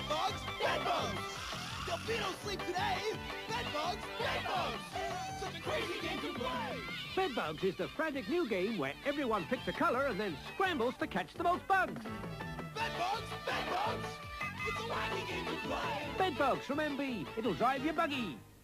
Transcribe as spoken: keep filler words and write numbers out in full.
Bedbugs, bedbugs! Delfino sleep today! Bedbugs, bedbugs! Such a crazy game to play! Bedbugs is the frantic new game where everyone picks a colour and then scrambles to catch the most bugs. Bedbugs, bedbugs! It's a wacky game to play! Bedbugs from M B. It'll drive you buggy.